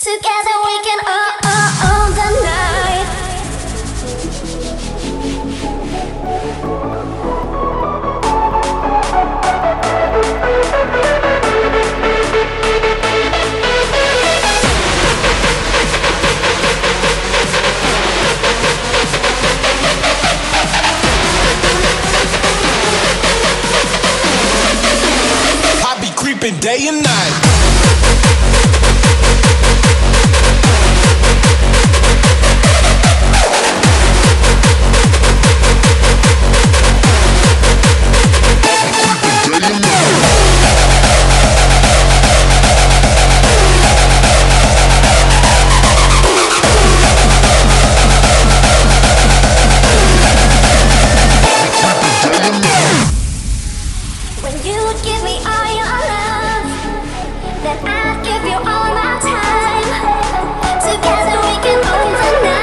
Together we can all the night. I be creeping day and night. When you give me all your love, then I'll give you all my time. Together we can own the night.